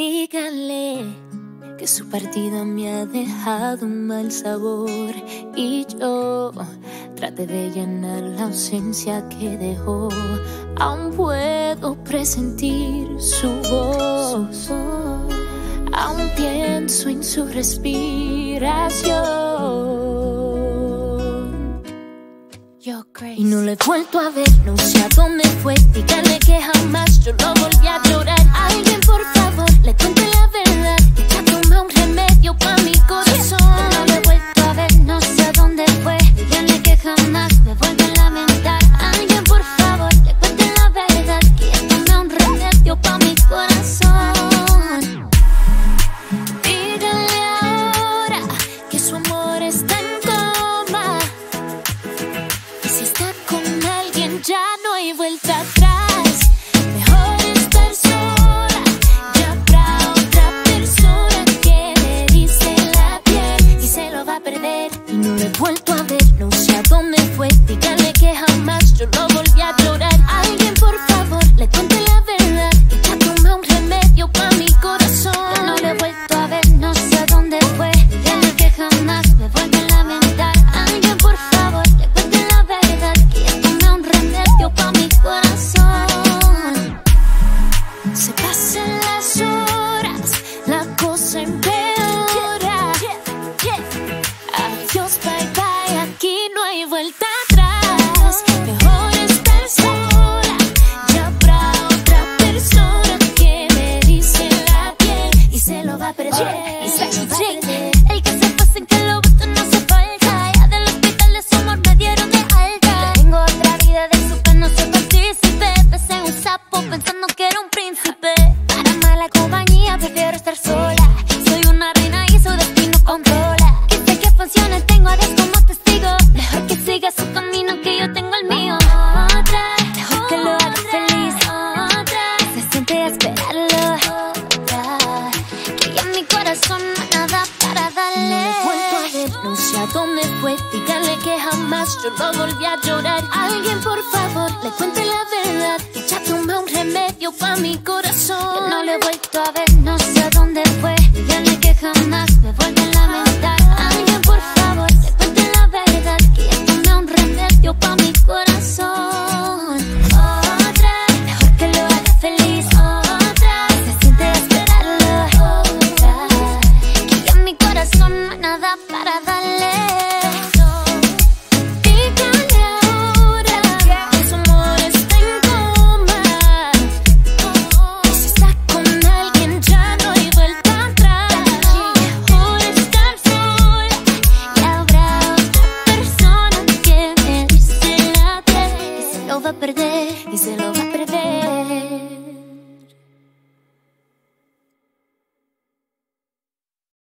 Dígale que su partida me ha dejado un mal sabor y yo traté de llenar la ausencia que dejó. Aún puedo presentir su voz, aún pienso en su respiración. Y no lo he vuelto a ver, no sé a dónde fue. Dígale que jamás yo lo volví a llorar. Alguien por favor, le cuente la verdad. Ya toma un remedio pa' mi corazón. No lo he vuelto a ver, no sé a dónde fue. Dígale que jamás me vuelvo a lamentar. Alguien por favor, le cuente la verdad. Que ya tomé un remedio pa' mi corazón. Dígale ahora que su amor está en coma. Y si está con alguien ya no hay vuelta atrás. Mejor estar sola. Ya habrá otra persona que le dice la piel y se lo va a perder. Y no lo he vuelto a ver, no sé a dónde fue. Dígale que jamás yo lo volví a llorar. Alguien por favor, le cuente la verdad. Que ya tomé un remedio pa' mi corazón. No lo he vuelto a ver, no sé a dónde fue. Dígale que jamás me vuelvo a lamentar. Alguien por favor, le cuente la verdad. Que ya tomé un remedio pa' mi corazón. Se pasan las horas, la cosa empeora. Adiós, bye bye, aquí no hay vuelta atrás. Mejor estar sola. Ya habrá otra persona que me dice la piel y se lo va a perder. Y se lo va a perder. El que se pasa en que lo gusto no hace falta. Ya del hospital de su amor me dieron de alta. Tengo otra vida de su que no soy partícipe. Besé un sapo pensando que era un príncipe. Para mala compañía prefiero estar sola. Soy una reina y su destino controla. Que sé que funciona, tengo a Dios como testigo. Mejor que siga su camino que yo tengo el mío. Otra, mejor que lo haga feliz. Otra, se siente a esperarlo. Otra, que ya en mi corazón no hay nada para No darle. lo he vuelto a ver, no sé a dónde fue. Dígale que jamás yo lo volví a llorar. Alguien por favor, le cuente la verdad. Que ya tomé un remedio pa' mi corazón. No lo he vuelto a ver, no sé a dónde fue. Dígale que jamás me vuelvo a lamentar. Alguien por favor, le cuente la verdad. Que ya tomé un remedio pa' mi corazón. Otra, mejor que lo haga feliz. Otra, se siente a esperarlo. Otra, que ya en mi corazón no hay nada para darle. Dígale ahora que su amor está en coma. Y si está con alguien ya no hay vuelta atrás. Mejor estar sola. Y habrá otra persona que me dice la piel y se lo va a perder. Y se lo va